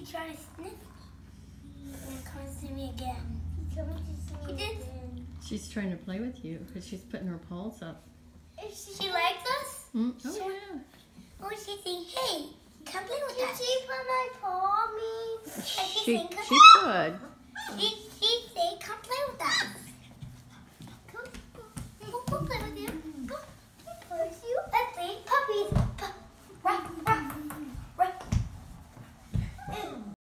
She tried to sniff and come and see me again. She's coming to see me again. She's trying to play with you because she's putting her paws up. She likes us? Oh, yeah. Oh, she's saying, hey, come play with us. Did she put my paw on me? She could. She